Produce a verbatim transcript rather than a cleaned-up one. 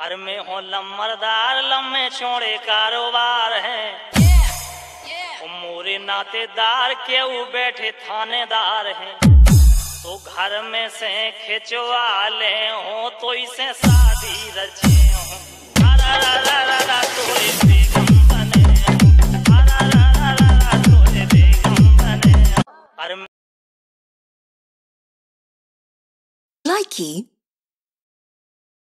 अरे में हो लम्बरदार लम्बे चौड़े कारोबार है। मोरे नातेदार के वो बैठे थानेदार हैं। तो घर में से खिंचवा ले हो तो इसे शादी रचे हो। रा रा रा रा रा तोरे बेगम बने हो। रा रा रा रा रा तोरे बेगम बने हो। अरे Likey